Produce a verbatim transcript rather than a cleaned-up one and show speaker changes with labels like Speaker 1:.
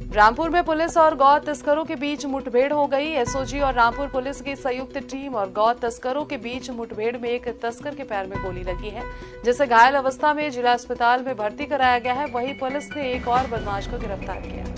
Speaker 1: रामपुर में पुलिस और गौ तस्करों के बीच मुठभेड़ हो गई। एसओजी और रामपुर पुलिस की संयुक्त टीम और गौ तस्करों के बीच मुठभेड़ में एक तस्कर के पैर में गोली लगी है, जिसे घायल अवस्था में जिला अस्पताल में भर्ती कराया गया है। वहीं पुलिस ने एक और बदमाश को गिरफ्तार किया।